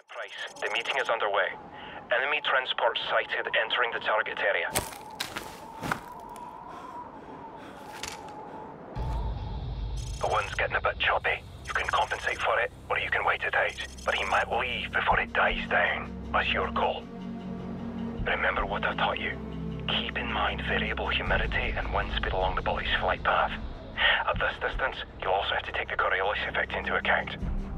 Price, the meeting is underway. Enemy transport sighted entering the target area. The wind's getting a bit choppy. You can compensate for it, or you can wait it out. But he might leave before it dies down. That's your call. Remember what I've taught you. Keep in mind variable humidity and wind speed along the bullet's flight path. At this distance, you'll also have to take the Coriolis effect into account.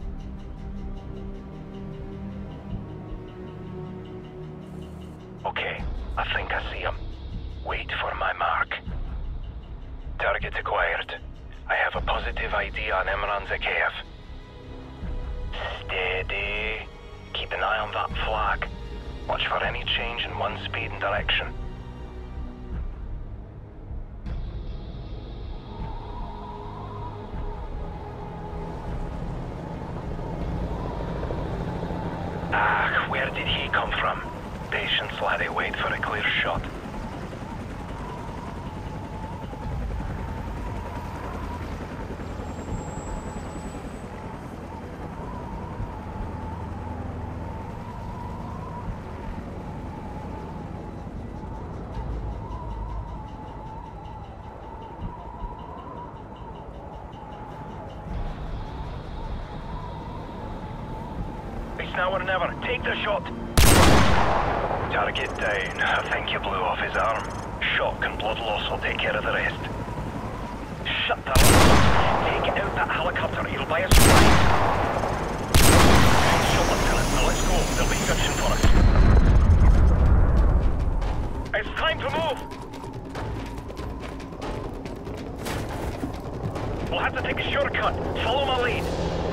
Okay, I think I see him. Wait for my mark. Target acquired. I have a positive ID on Imran Zakhaev. Steady. Keep an eye on that flag. Watch for any change in wind speed and direction. Ah, where did he come from? Patience, laddie, wait for a clear shot. It's now or never. Take the shot. Target down. I think you blew off his arm. Shock and blood loss will take care of the rest. Shut that up. Take out that helicopter. He'll buy us flight. Shot, Lieutenant. Now let's go. There'll be searching for us. It's time to move. We'll have to take a shortcut. Follow my lead.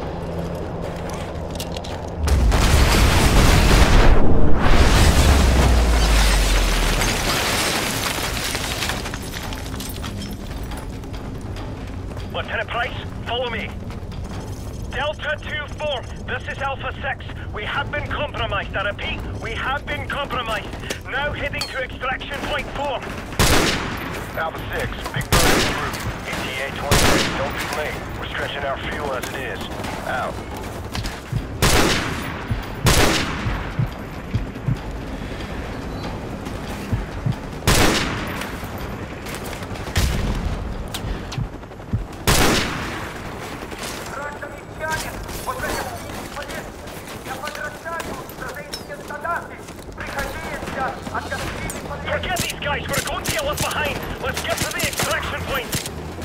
Lieutenant Price, follow me. Delta 2-4, this is Alpha 6. We have been compromised. I repeat, we have been compromised. Now heading to extraction point 4. Alpha 6, Big Bird group. ETA 26, don't be late. We're stretching our fuel as it is. Out. Forget these guys, we're going to get left behind. Let's get to the extraction point.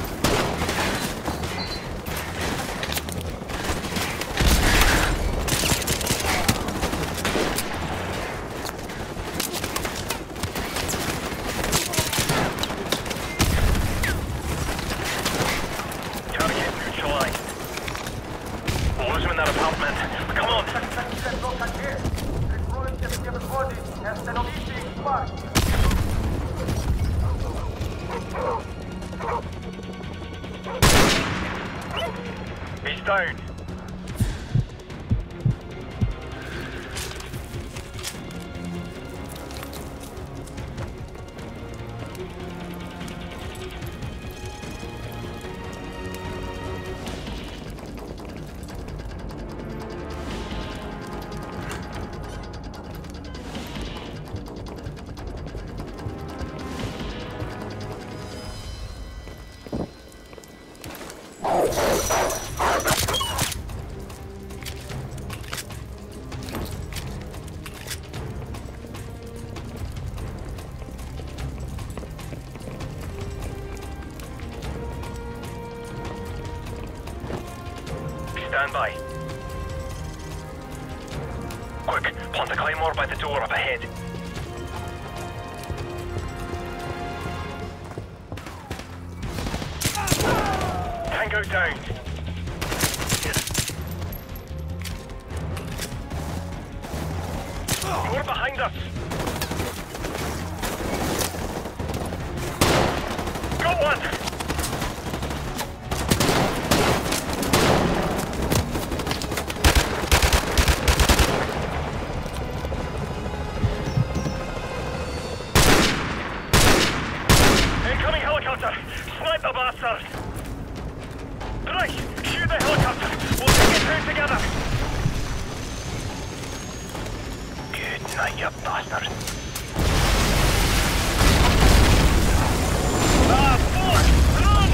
Target neutralized. We'll lose him in that apartment. Come on. He's down. Stand by. Quick, plant a claymore by the door up ahead. Tango down. More behind us. Got one. Incoming helicopter! Snipe the bastard! Right, shoot the helicopter! We'll take it down together! night, you bastard. Ah, fuck! Run!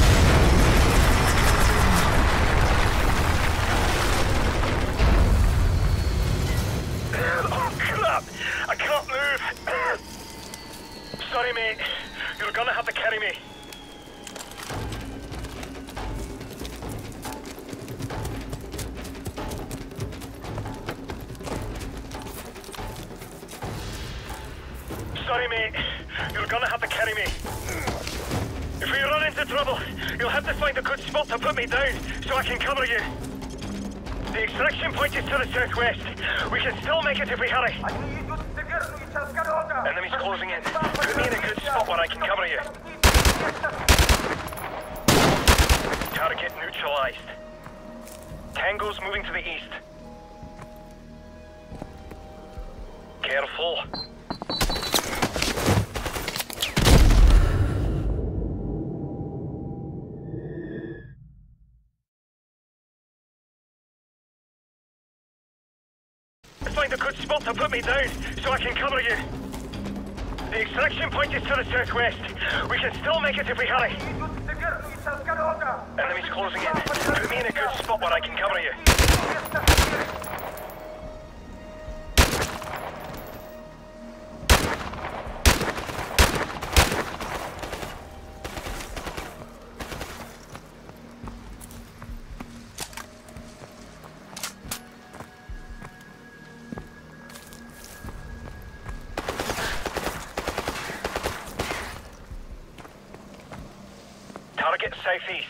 Oh, crap! I can't move! Sorry, mate. You're gonna have to carry me. Sorry, mate. You're gonna have to carry me. If we run into trouble, you'll have to find a good spot to put me down so I can cover you. The extraction point is to the southwest. We can still make it if we hurry. Enemies closing in. Put me in a good spot where I can cover you. Target neutralized. Tango's moving to the east. Careful. Find a good spot to put me down so I can cover you. The extraction point is to the southwest. We can still make it if we hurry. Enemies closing in. Put me in a good spot where I can cover you. Target southeast.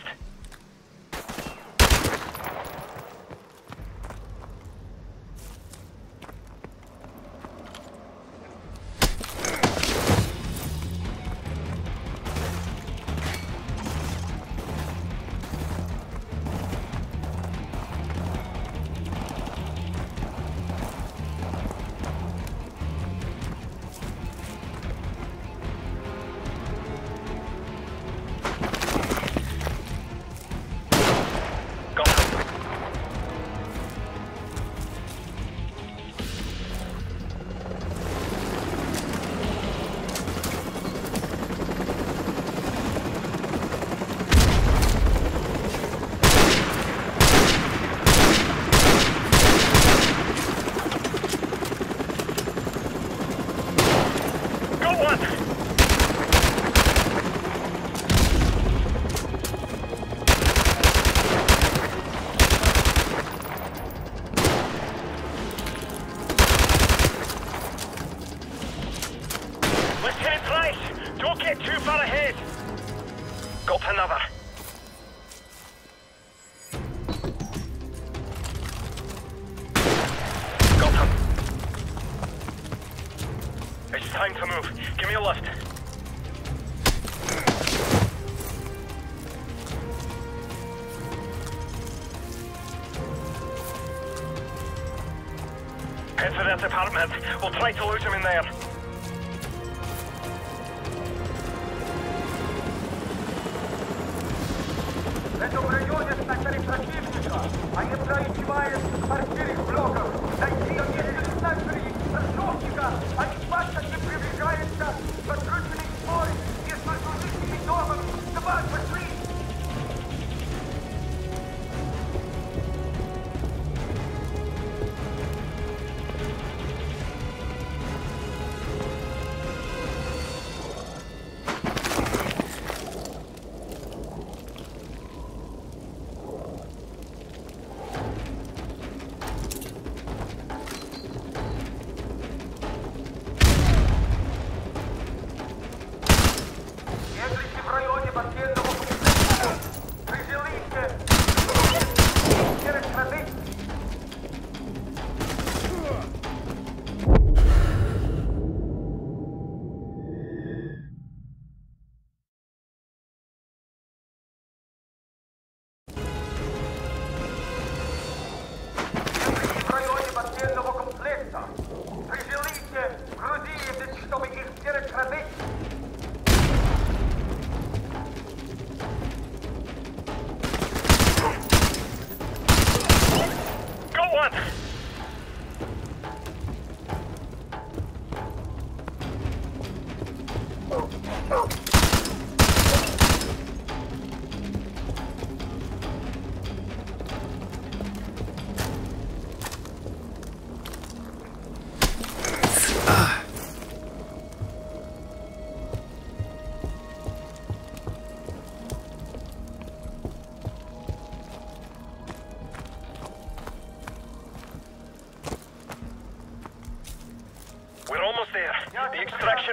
Another. Got him. It's time to move. Give me a lift. Head for that apartment. We'll try to lose him in there. Это пройдет на царе противника. Они проигрывают в квартире блоков. Найти несколько снайперей, разжевника. Они часто не приближаются. Подкрученный спор. Если служители дома, давай, пошли.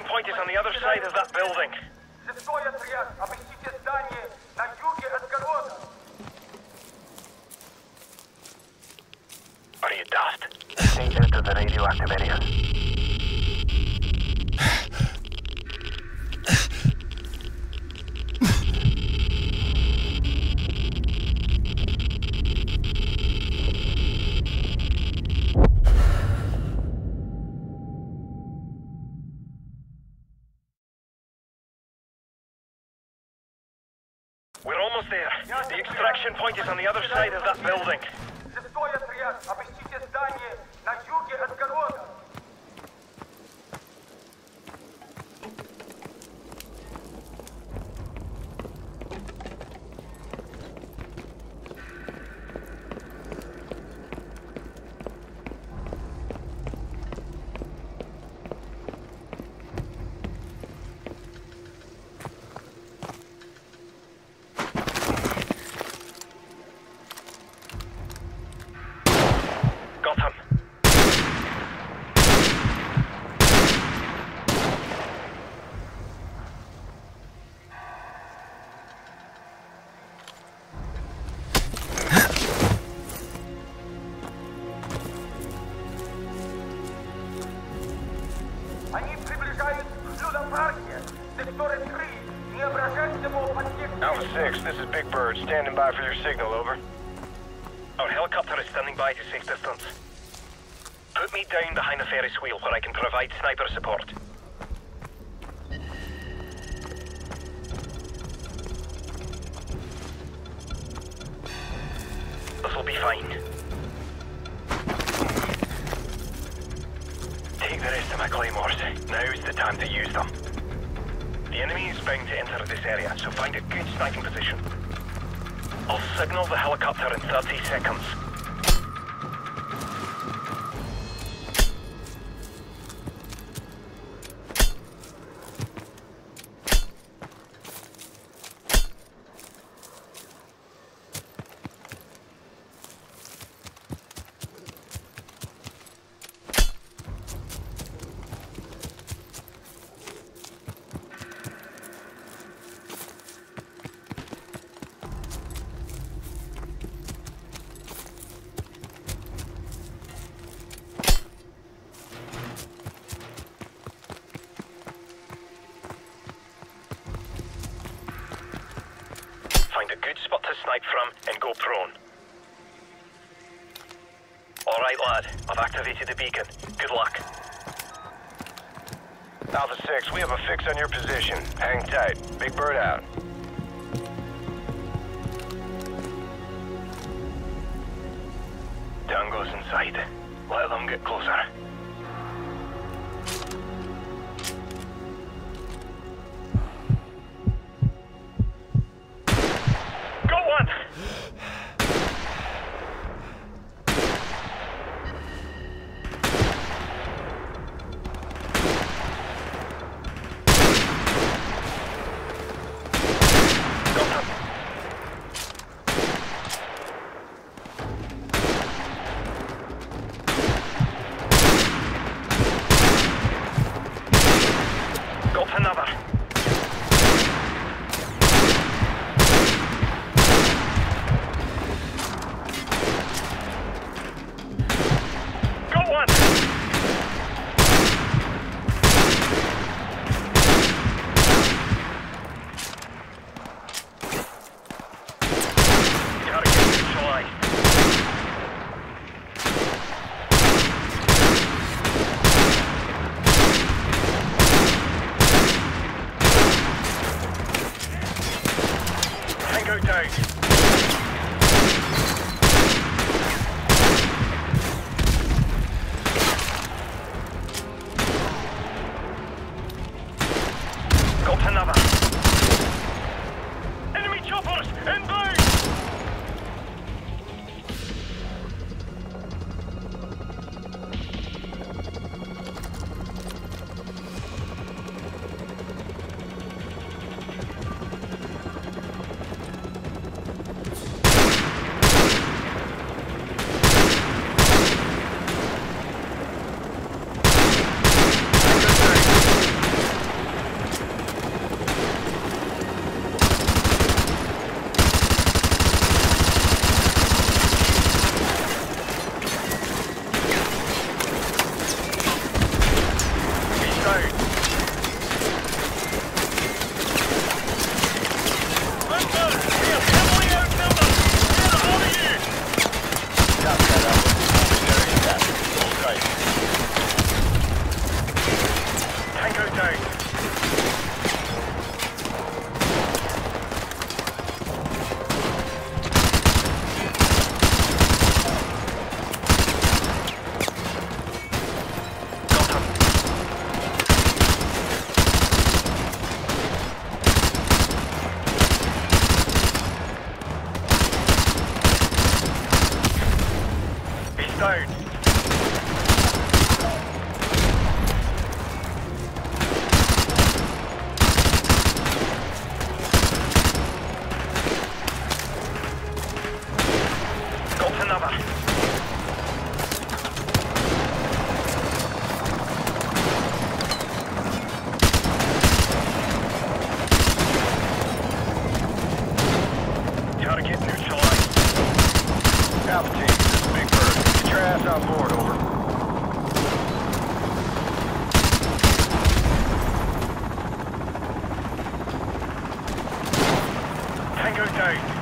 point is on the other side of that building. Шестой отряд, обыщите здание на юге от города. Are you daft? Stay out of the radioactive area. We're almost there. The extraction point is on the other side of that building. Шестой отряд, обыщите здание на юге от города. Got him. Они приближаются к Людопарке. Сектор 3. Не обращайте его подтекст. Alpha 6, this is Big Bird. Standing by for your signal, over. Our helicopter is standing by to safe distance. Put me down behind the Ferris wheel where I can provide sniper support. This will be fine. Take the rest of my claymores. Now's the time to use them. The enemy is bound to enter this area, so find a good sniping position. I'll signal the helicopter in 30 seconds. Find a good spot to snipe from and go prone. Alright lad, I've activated the beacon. Good luck. Alpha 6, we have a fix on your position. Hang tight. Big Bird out. Tango's inside. Let them get closer. Got one! Another. Got one. Gotta get neutralized. Tango down. Got another. Enemy choppers inbound. go down.